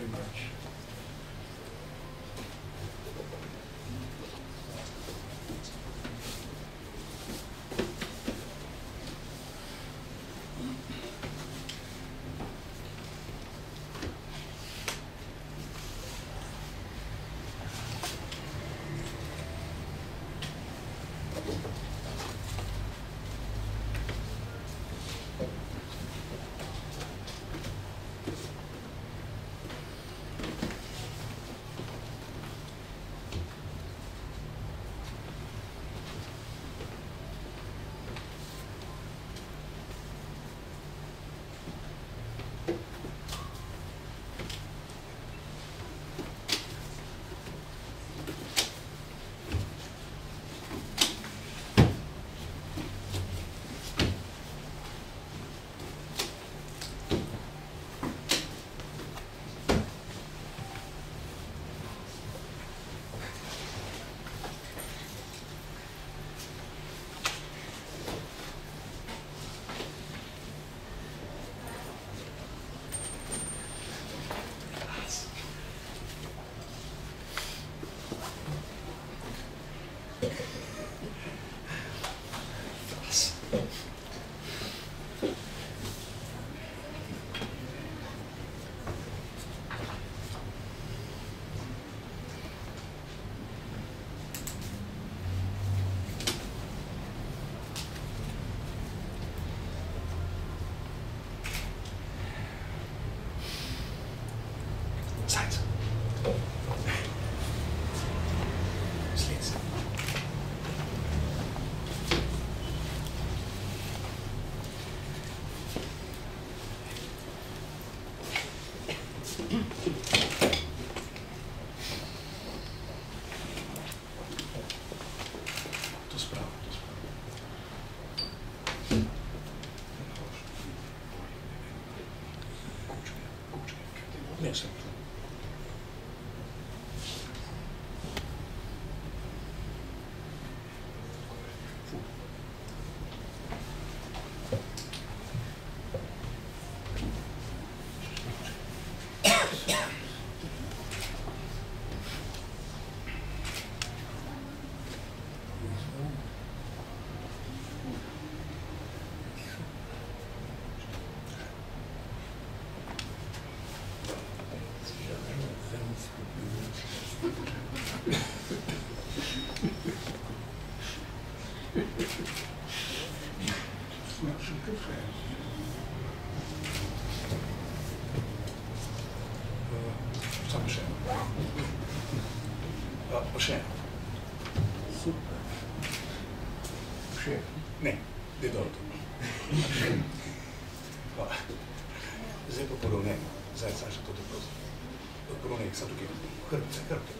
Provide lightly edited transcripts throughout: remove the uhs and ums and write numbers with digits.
much. Yes. Pošejem. Super. Pošejem. Ne, gdje dobro. Hvala. Zdaj pa poravnemo. Zdaj Saša to doprosim. Poravnej, sam tukaj. Hrbce, hrbce.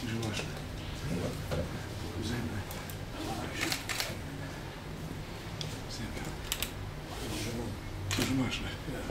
Желаешь? Земля. Земля. Желаешь?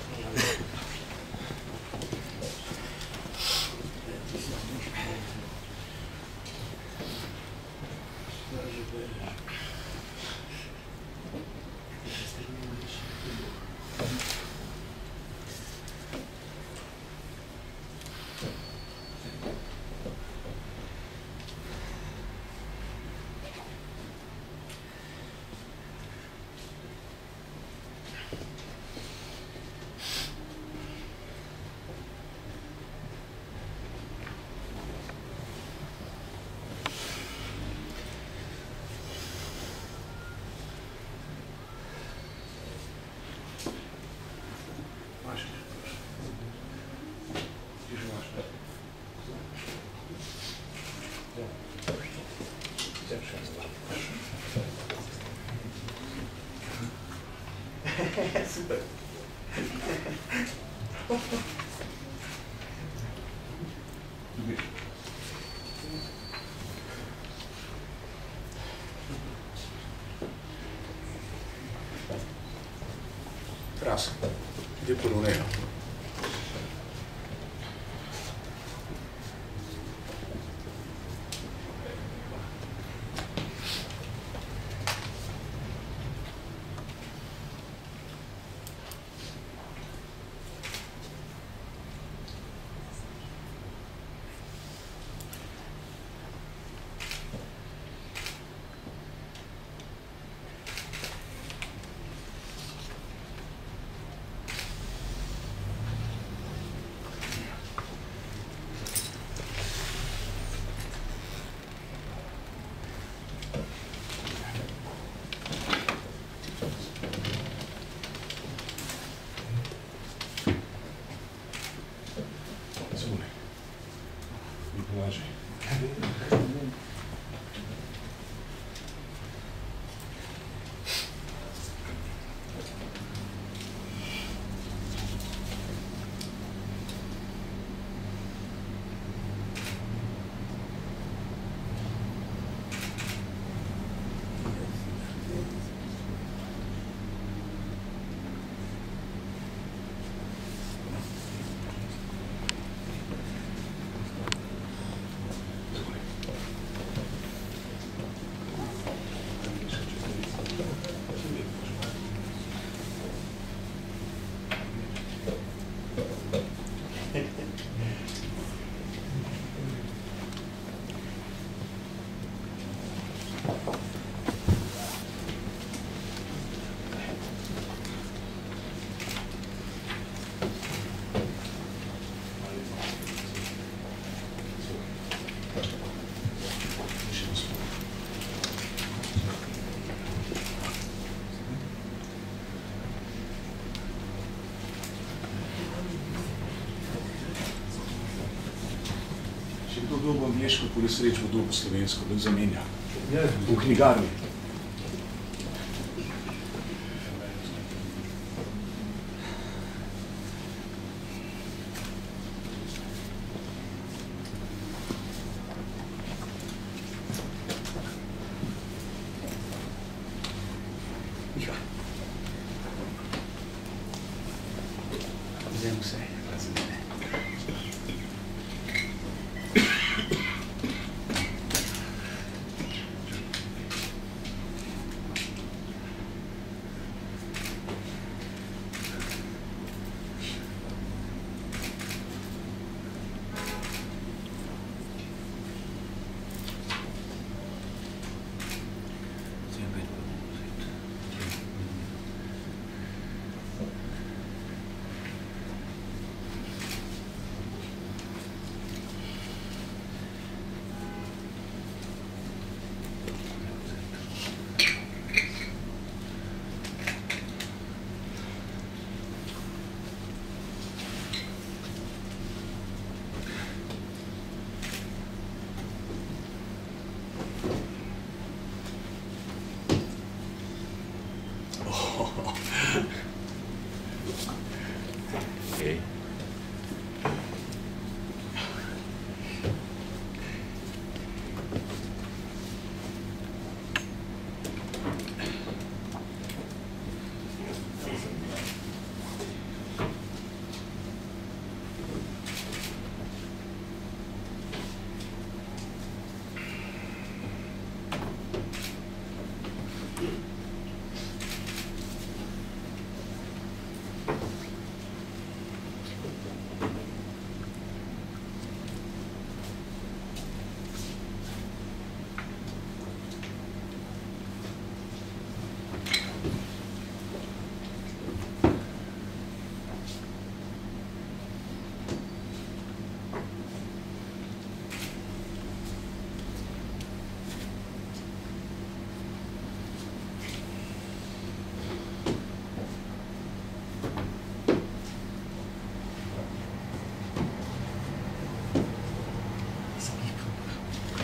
Super. Раз. Иди по нея. Kdo dobo angleško polesreč v dobo slovensko, da zamenja? V knjigarni. Miha. Vzemi se, razumene.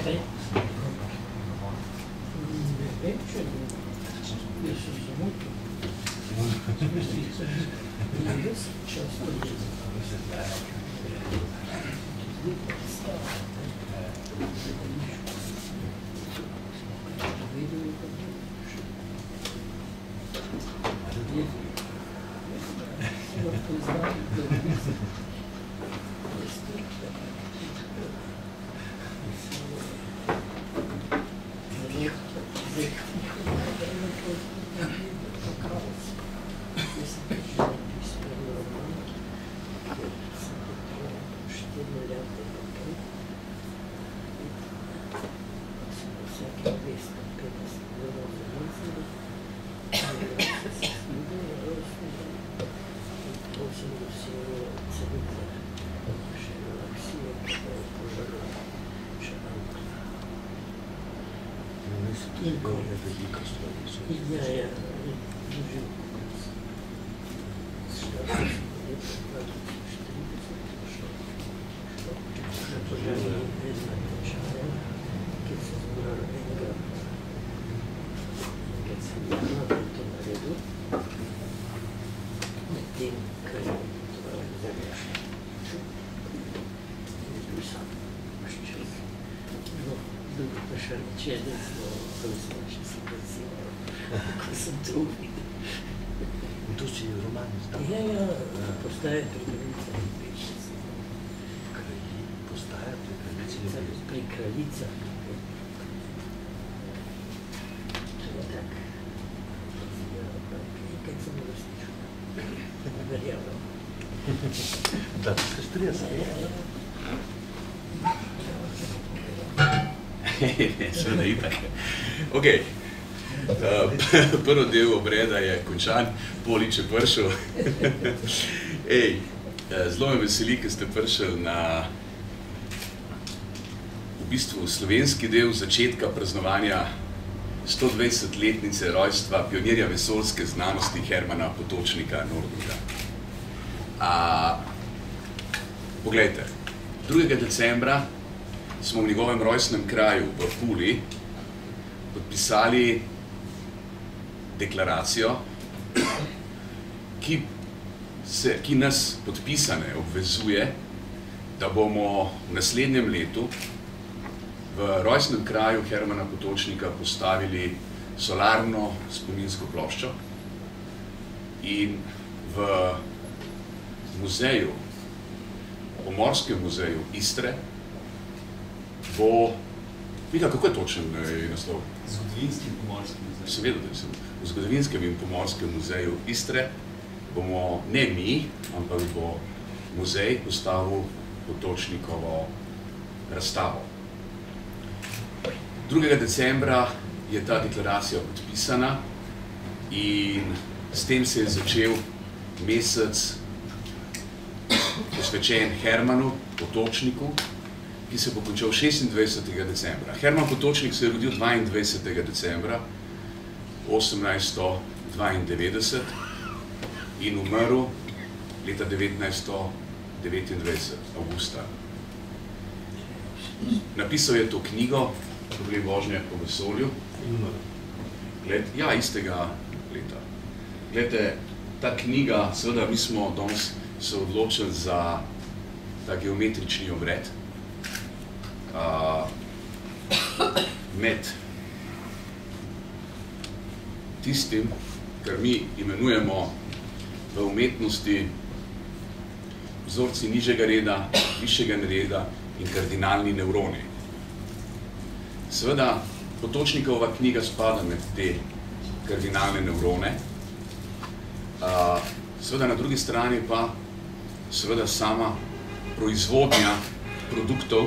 Tu si romani zdaj? Ja, postaje pri kraljici in peščici. Postaje pri kraljici in peščici? Pri kraljicah. To je tak. Kad sem vrstiču. Verjamem. Da, ti se stresa? Seveda itak. Ok. Prvi del obreda je končan, Polič je prišel. Zelo me veseli, ker ste prišli na v bistvu slovenski del začetka praznovanja 120-letnice rojstva pionirja vesoljske znanosti Hermana Potočnika Nordlunda. Poglejte, 2. decembra smo v njegovem rojstnem kraju v Puli podpisali deklaracijo, ki nas podpisane obvezuje, da bomo v naslednjem letu v rojstnem kraju Hermana Potočnika postavili solarno spominsko ploščo in v muzeju, Pomorskem muzeju Istre bo, vidite, kako je točen naslov? Zgodovinskim Pomorskim muzeju. Seveda, da sem v Zgodovinskem in Pomorskem muzeju Istre bomo, ne mi, ampak bo muzej postavil Potočnikovo razstavo. 2. decembra je ta deklaracija podpisana in s tem se je začel mesec posvečen Hermanu Potočniku, ki se bo končal 26. decembra. Herman Potočnik se je rodil 22. decembra 1892 in umrl leta 1929, avgusta. Napisal je to knjigo, Poglej vožnje po vesolju. Ja, istega leta. Glede, ta knjiga, seveda mi smo danes se odločili za ta geometrični obred med tistim, kar mi imenujemo v umetnosti vzorci nižjega reda, višjega reda in kardinalni nevroni. Seveda, Potočnikova knjiga spada med te kardinalne nevrone. Seveda, na drugi strani pa seveda sama proizvodnja produktov.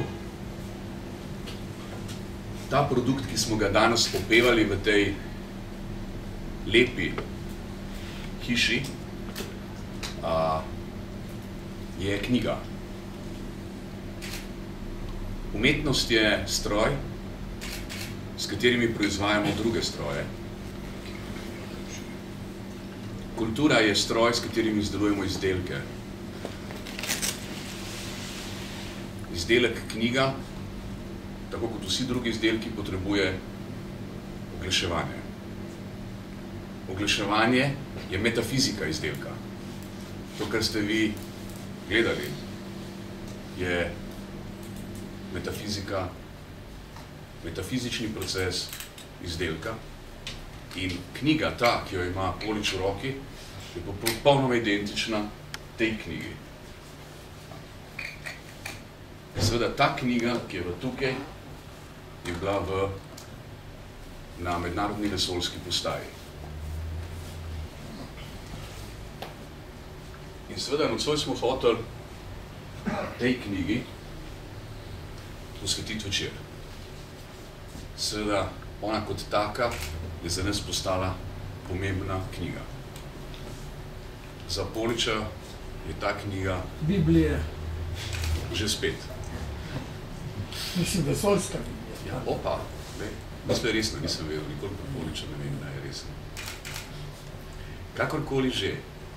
Ta produkt, ki smo ga danes opevali v tej lepi hiši, je knjiga. Umetnost je stroj, s katerimi proizvajamo druge stroje. Kultura je stroj, s katerimi izdelujemo izdelke. Izdelek knjiga tako kot vsi drugi izdelki, potrebuje oglaševanje. Oglaševanje je metafizika izdelka. To, kar ste vi gledali, je metafizika, metafizični proces izdelka in knjiga, ta, ki jo ima Polič v roki, je popolnoma identična tej knjigi. Seveda ta knjiga, ki je v tukaj, je bila na mednarodni vesoljski postaji. In seveda nocoj smo hoteli tej knjigi posvetiti večer. Seveda ona kot taka je za nas postala pomembna knjiga. Za Poliča je ta knjiga Biblija. že spet. Mislim, vesoljska Biblija. Ja, opa, mislim, resno nisem vedel, nikoli pa Poliča ne vem, da je resno. Kakorkoli že,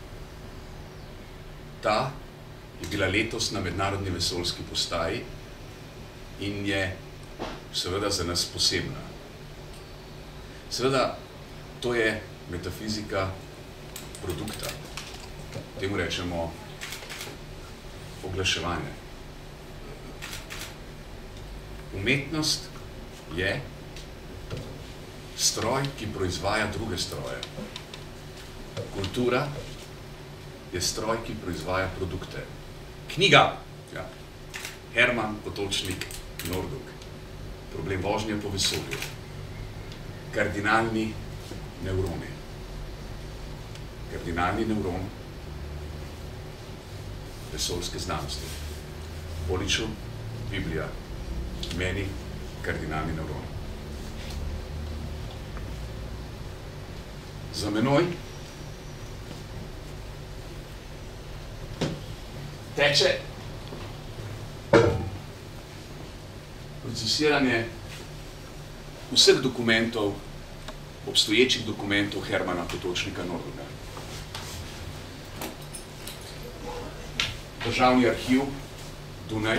ta je bila letos na mednarodni vesoljski postaji in je seveda za nas posebna. Seveda, to je metafizika produkta. Temu rečemo oglaševanje. Umetnost je stroj, ki proizvaja druge stroje. Kultura je stroj, ki proizvaja produkte. Knjiga! Ja. Herman Potočnik Norduk. Problem vožnje po vesolju. Kardinalni nevroni. Kardinalni nevron vesoljske znanosti. Poliču Biblija. Meni kardinalni nevron. Za menoj teče procesiranje vseh dokumentov, obstoječih dokumentov Hermana Potočnika Norduga. Državni arhiv, Dunaj,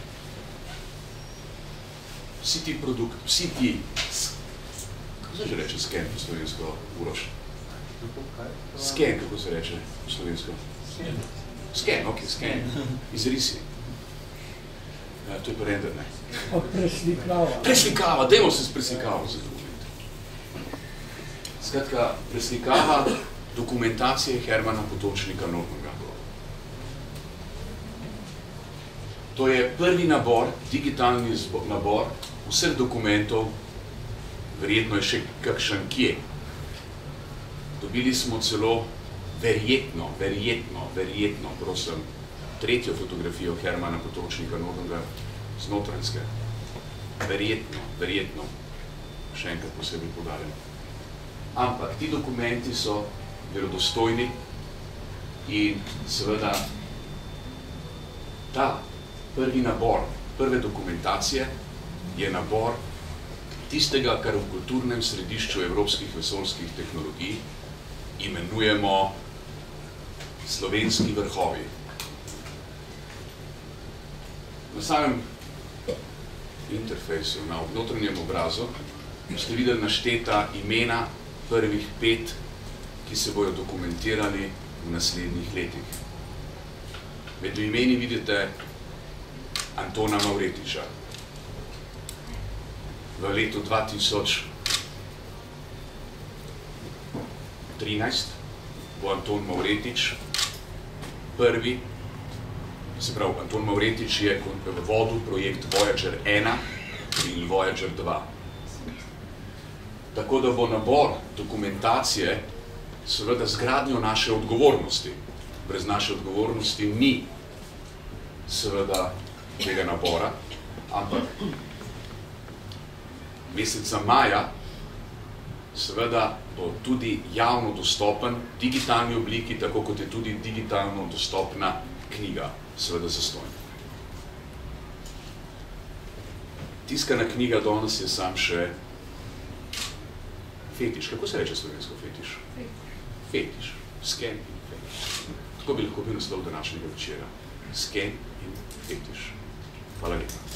vsi ti, kako se že reče sken po slovensko, Uroš? Sken, kako se reče po slovensko? Sken, ok, sken. Izrisi. Ja, to je pa render, ne? Preslikava. Preslikava, dajmo se s preslikavo za dokument. Skratka, preslikava dokumentacije Hermana Potočnika Norduga. To je prvi nabor, digitalni nabor vseh dokumentov, verjetno je še kakšen kje. Dobili smo celo verjetno, prosim, tretjo fotografijo Hermana Potočnika Norduga z Notranjske. Verjetno, še enkrat posebej poudarjam. Ampak ti dokumenti so verodostojni in seveda ta prvi nabor, prve dokumentacije je nabor tistega, kar v kulturnem središču evropskih vesoljskih tehnologij imenujemo slovenski vrhovi. Na samem interfejsu, na notranjem obrazu, ste videli našteta imena prvih 5, ki se bojo dokumentirali v naslednjih letih. Med imeni vidite Antona Mavretiča. V letu 2013 bo Anton Mavretič prvi, se pravi, Anton Mavretič je vodil projekt Voyager 1 in Voyager 2. Tako da bo nabor dokumentacije seveda zgradnjo naše odgovornosti. Brez naše odgovornosti ni seveda tega nabora, ampak meseca maja seveda bo tudi javno dostopen v digitalni obliki, tako kot je tudi digitalno dostopna knjiga, seveda zastonj. Tiskana knjiga danes je sam še fetiš. Kako se reče slovensko fetiš? Fetiš. Sken in fetiš. Tako bi lahko bil naslov današnjega večera. Sken in fetiš. Hvala lepa.